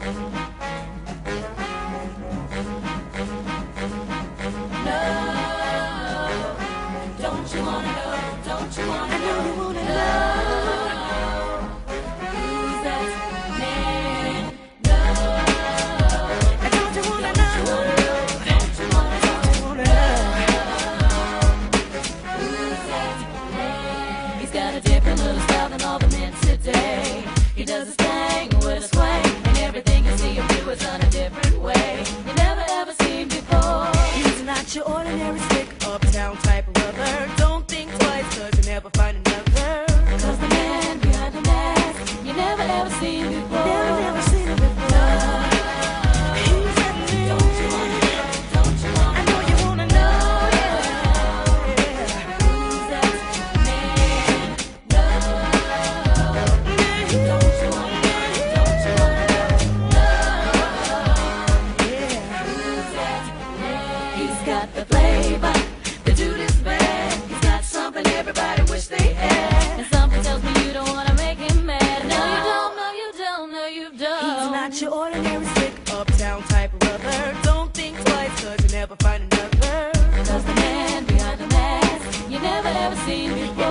Don't you wanna know? Don't you wanna know? I know you wanna know. Who's that man? No. Don't you wanna know? Don't you wanna know? Don't you wanna know? Who's that man? He's got a different little style than all the men today. He does his thing with a sway, and everything you see him do is done a different way. You never ever seen before. He's not your ordinary stick uptown type of brother. Don't think twice, cause you never find another. Cause the man behind the mask, you never ever seen before. Never seen him before. He's that man. Don't you wanna know? Don't you wanna I know you wanna know, yeah. Who's that man? No. Don't you wanna know? Don't you wanna know? Yeah. Who's that man? He's got the flavor. The dude is bad. He's got something everybody wish they had. And something tells me you don't wanna make him mad. No, you don't. No, you don't. No, you don't. He's not your ordinary stick uptown type of brother. Don't think twice, cause you never find another. Cause the man behind the mask, you never ever seen before.